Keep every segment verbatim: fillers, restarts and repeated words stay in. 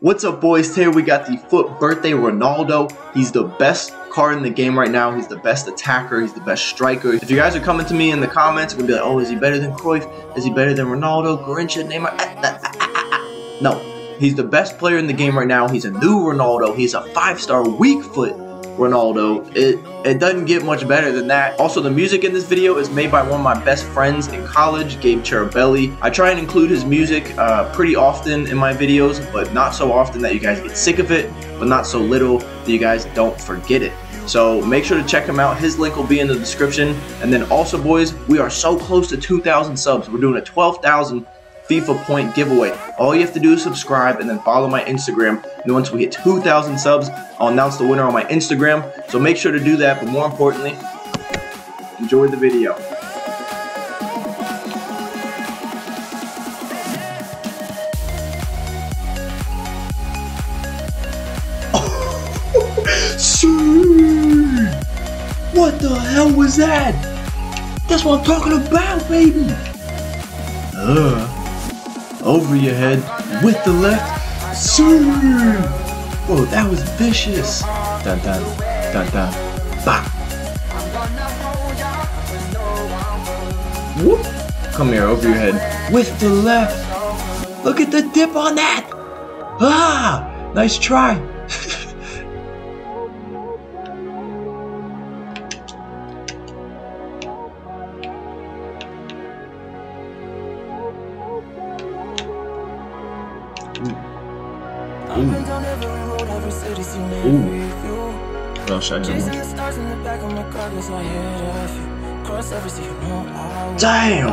What's up, boys? Today we got the FUT Birthday Ronaldo. He's the best card in the game right now. He's the best attacker. He's the best striker. If you guys are coming to me in the comments, we're gonna be like, oh, is he better than Cruyff? Is he better than Ronaldo, Garrincha, Neymar? Ah, ah, ah, ah, ah. No, he's the best player in the game right now. He's a new Ronaldo. He's a five-star weak foot Ronaldo. It it doesn't get much better than that. Also, the music in this video is made by one of my best friends in college, Gabe Cherubelli. I try and include his music uh, pretty often in my videos, but not so often that you guys get sick of it, but not so little that you guys don't forget it. So make sure to check him out. His link will be in the description. And then also, boys, we are so close to two thousand subs. We're doing a twelve thousand FIFA point giveaway. All you have to do is subscribe and then follow my Instagram. And once we hit two thousand subs, I'll announce the winner on my Instagram. So make sure to do that. But more importantly, enjoy the video. What the hell was that? That's what I'm talking about, baby. Uh. Over your head with the left. Sir! Whoa, that was vicious. Dun dun dun dun. Bah. Whoop. Come here, over your head with the left. Look at the dip on that. Ah, nice try. Ooh. Ooh. What else should I do? Damn!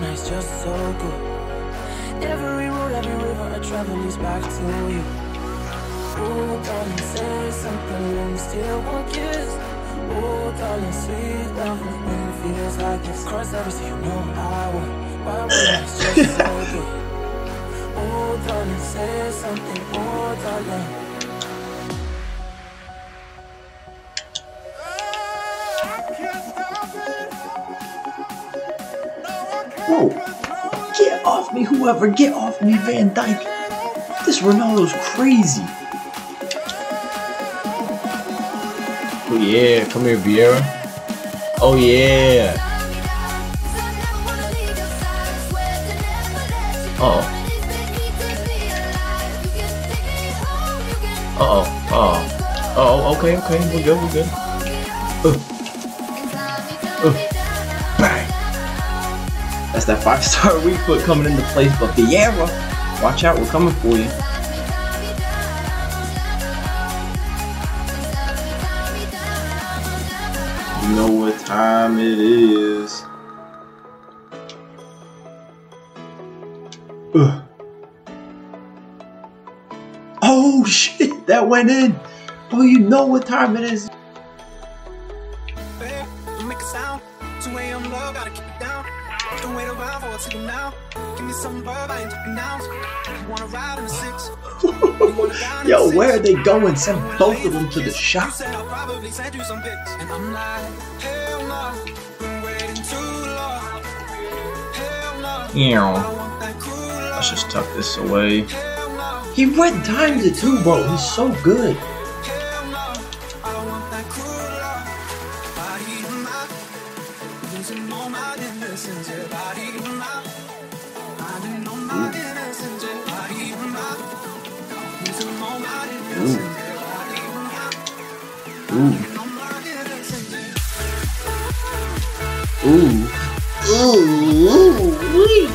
Every road, every river I travel leads back to you. Oh, darling, say something when you still want kiss. Oh, darling, sweet love when it feels like this. Cross every sea, you know I will. Why would it's just so good? Oh, darling, say something, oh, darling. Whoa, get off me, whoever, get off me, Van Dijk. This Ronaldo's crazy. Oh yeah, come here, Vieira. Oh yeah. Uh oh. Uh oh, uh oh, oh, okay, okay, we're good, we're good. Uh. Uh. Bang. That's that five-star weak foot coming into place, but Vieira, watch out, we're coming for you. You know what time it is. Uh. Oh shit, that went in. Oh, you know what time it is. Babe, you make a sound. two A M low, gotta keep it down. Don't wait around for it to now. Give me some verb, I ain't talking now. You wanna ride in the six? Yo, where are they going? Send both of them to the shop. I'll probably send you some pics. And I'm like, hell no, been waiting too long. Hell no. Yeah. Let's just tuck this away. He went times it too, bro. He's so good. Ooh. Ooh. Ooh. Ooh. Ooh.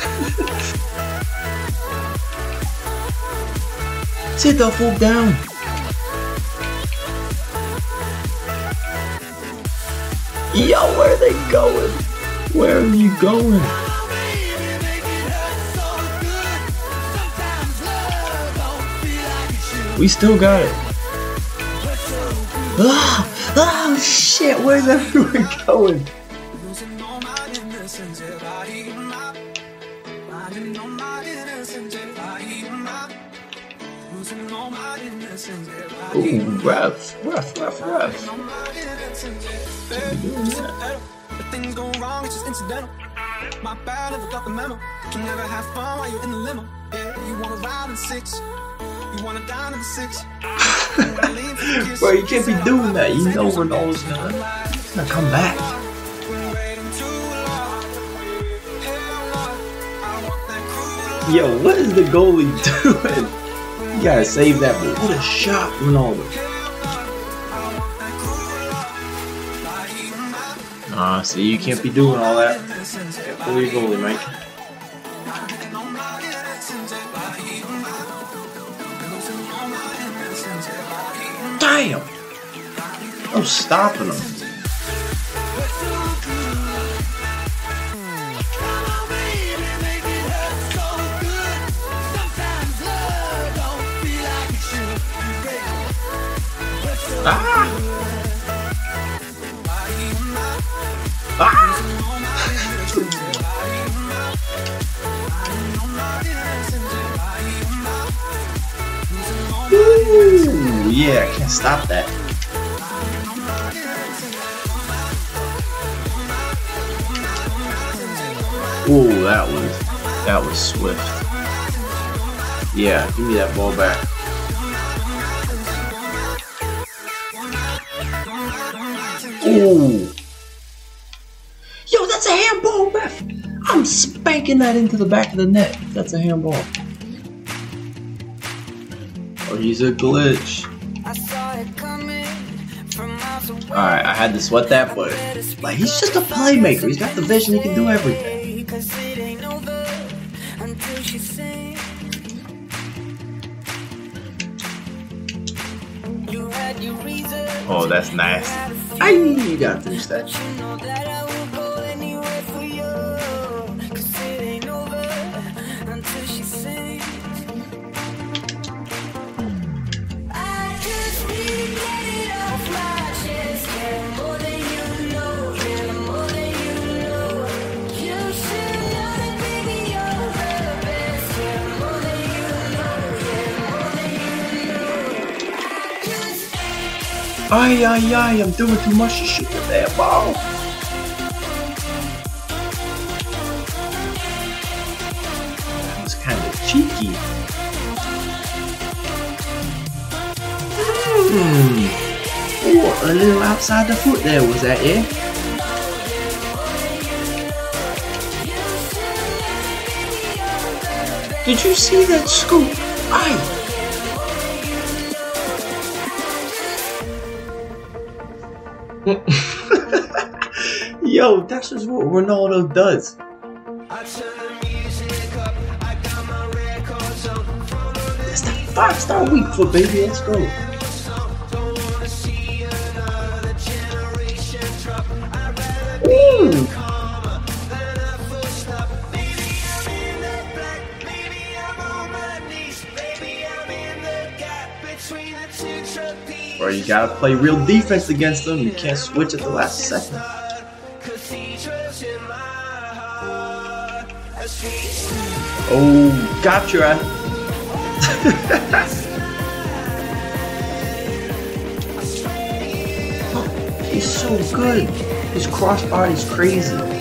Sit the fuck down. Yo, where are they going? Where are you going? We still got it. Oh, oh shit, where's everyone going? Ooh, rough, rough, rough, rough. If things go wrong, it's just incidental. My bad, never got the memo. Can never have fun while you're in the limo. Yeah, you wanna ride in six. Bro, you can't be doing that. You know Ronaldo's gonna, gonna come back. Yo, what is the goalie doing? You gotta save that, but what a shot, Ronaldo. Ah, uh, see, you can't be doing all that. Can't pull your goalie, Mike. Damn! No stopping him. Ah! Ah! Ooh, yeah, I can't stop that. Ooh, that was that was swift. Yeah, give me that ball back. Ooh. Yo, that's a handball, ref. I'm spanking that into the back of the net. That's a handball. Oh, he's a glitch. Alright, I had to sweat that, but like he's just a playmaker. He's got the vision, he can do everything. Oh, that's nice. I you gotta finish that. Ay, ay, ay, I'm doing too much to shoot with that ball. That was kind of cheeky. Hmm. Oh, a little outside the foot there, was that it? Did you see that scoop? Ay. Yo, that's just what Ronaldo does. It's the five-star week for baby. Let's go. Ooh. Bro, you gotta play real defense against them. You can't switch at the last second. Oh, gotcha. He's so good. His crossbar is crazy.